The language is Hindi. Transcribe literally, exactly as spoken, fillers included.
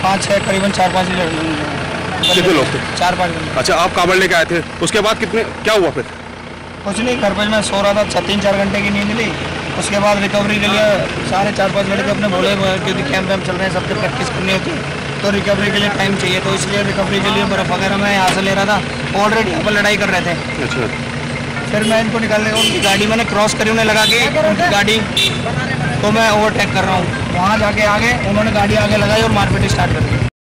पाँच छः करीबन चार पाँच कितने लोग थे? चार पाँच। अच्छा, आप कांवड़ लेके आए थे, उसके बाद कितने क्या हुआ फिर? कुछ नहीं, घर पर मैं सो रहा था, छः तीन चार घंटे की नींद ली। उसके बाद रिकवरी के लिए सारे चार पाँच लड़के अपने बोले, क्योंकि कैंप वैम्प चल रहे हैं, सबसे प्रैक्टिस करनी होती है, तो रिकवरी के लिए टाइम चाहिए, तो इसलिए रिकवरी के लिए बर्फ़ वगैरह मैं यहाँ से ले रहा था। ऑलरेडी यहाँ पर लड़ाई कर रहे थे। अच्छा। फिर मैं इनको निकालने का, उनकी गाड़ी मैंने क्रॉस करी, उन्हें लगा के उनकी गाड़ी तो मैं ओवरटेक कर रहा हूँ। वहाँ जाके आगे उन्होंने गाड़ी आगे लगाई और मारपीट स्टार्ट कर दी।